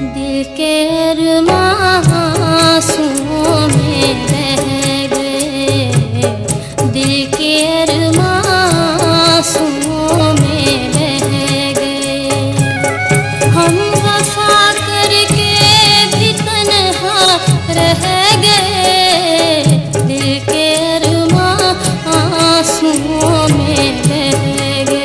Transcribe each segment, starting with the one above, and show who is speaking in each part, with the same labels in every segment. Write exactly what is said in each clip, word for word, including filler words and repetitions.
Speaker 1: दिल के अरमासूं में रह गए, दिल के अरमासूं में रह गए। हम वफा करके भी तन्हा रह गए, दिल के अरमासूं में रह गए।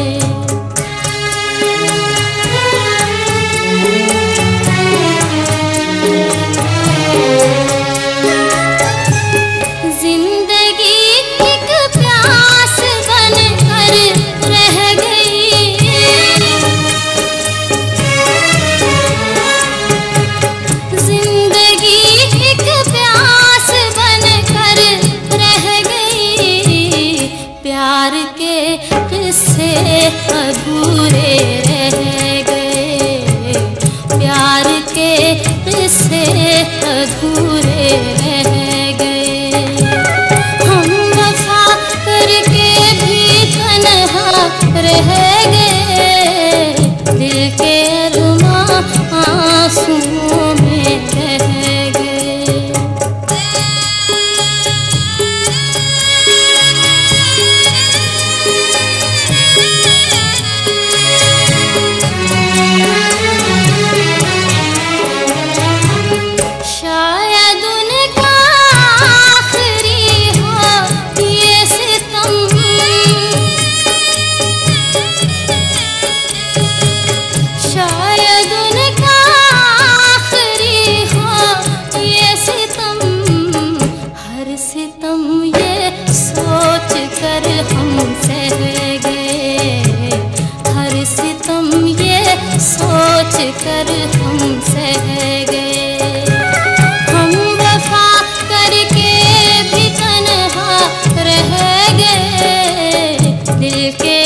Speaker 1: प्यार के किस्से अधूरे रह गए, प्यार के किस्से अधूरे रह गए। हम वफा करके भी तन्हा रह गए, दिल के अरमासूं में रह गए। सितम ये सोच कर हम सह गए, हर सितम ये सोच कर हम सह गए। हम वफा करके भी तन्हा रह गए, दिल के